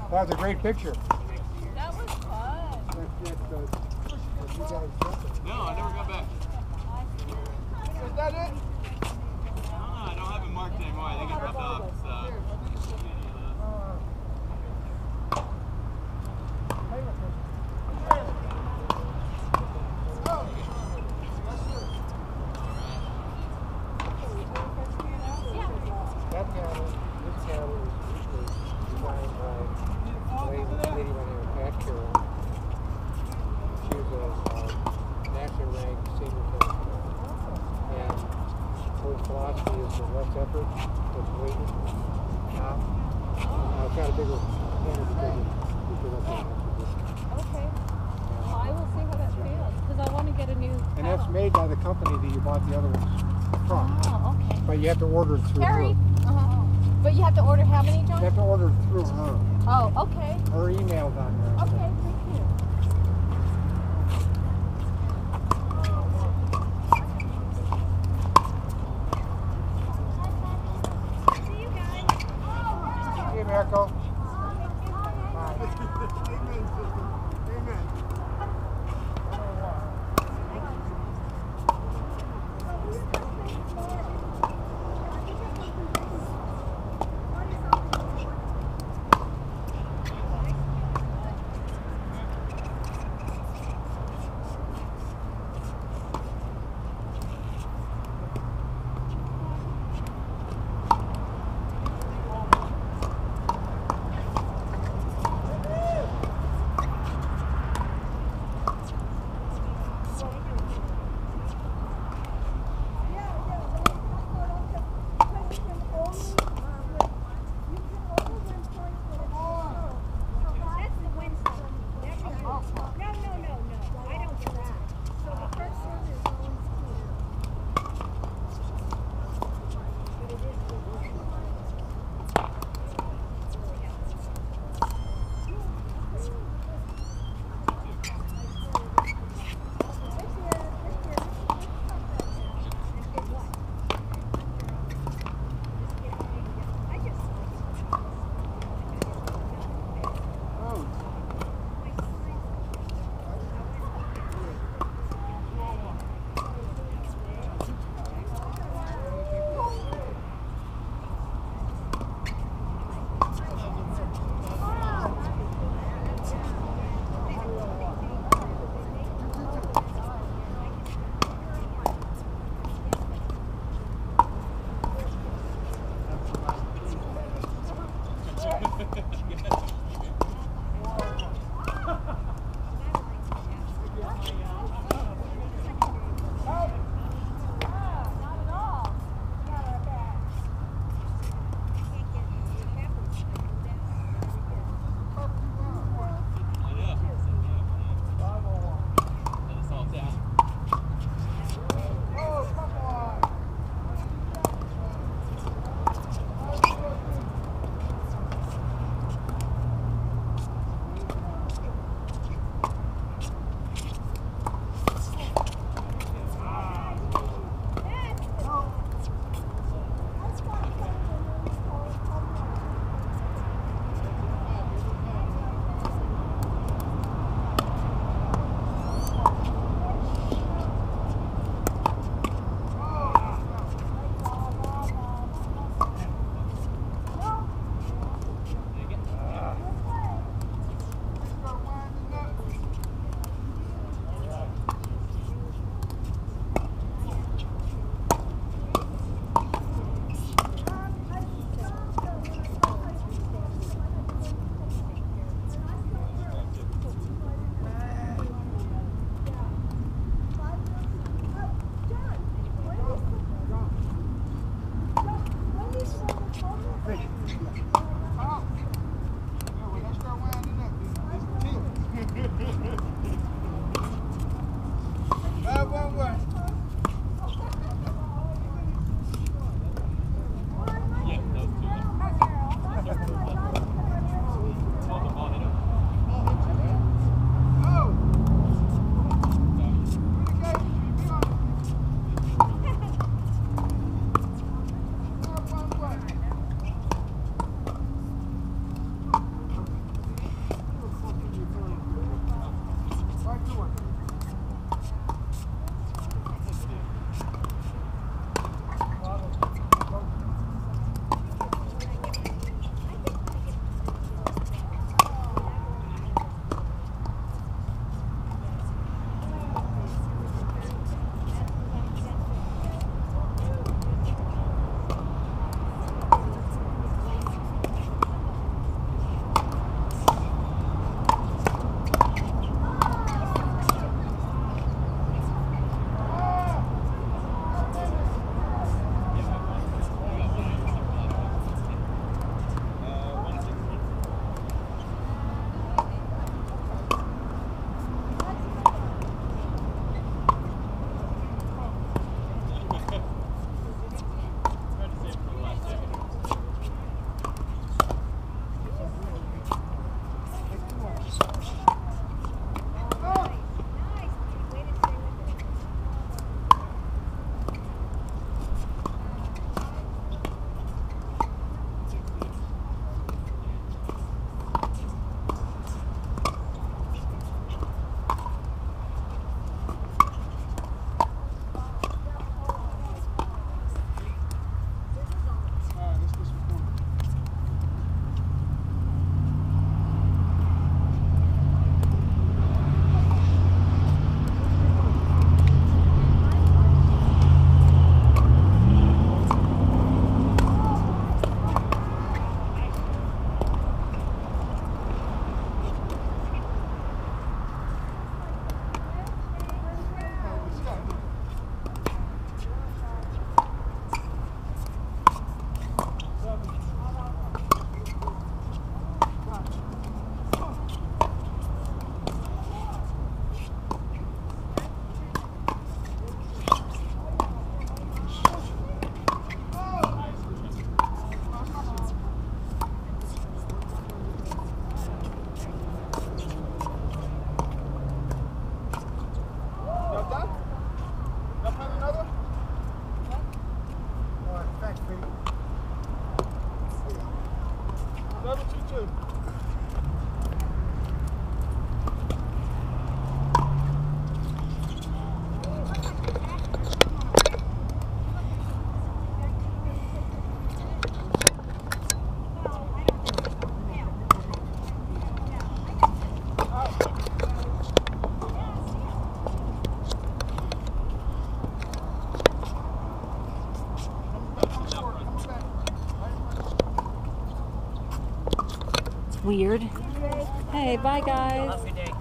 That was a great picture. That was fun. No, I never got back. Is that it? I don't have it marked anymore. I think it rubbed off. So. That camera, this camera was usually designed by a lady by the name of Pat Carroll. She was a national ranked senior tennis player. And her philosophy is the less effort, less weight. I've got a bigger camera because that's what Okay. Well, I will see how that feels because I want to get a new And that's made by the company that you bought the other ones from. Oh, okay. But you have to order it through Carrie. her. But you have to order how many, John? You have to order it through her. Oh, okay. Her email's on there. Okay, thank you. Hey, Marco. soon. Weird. Hey, bye guys. Happy day.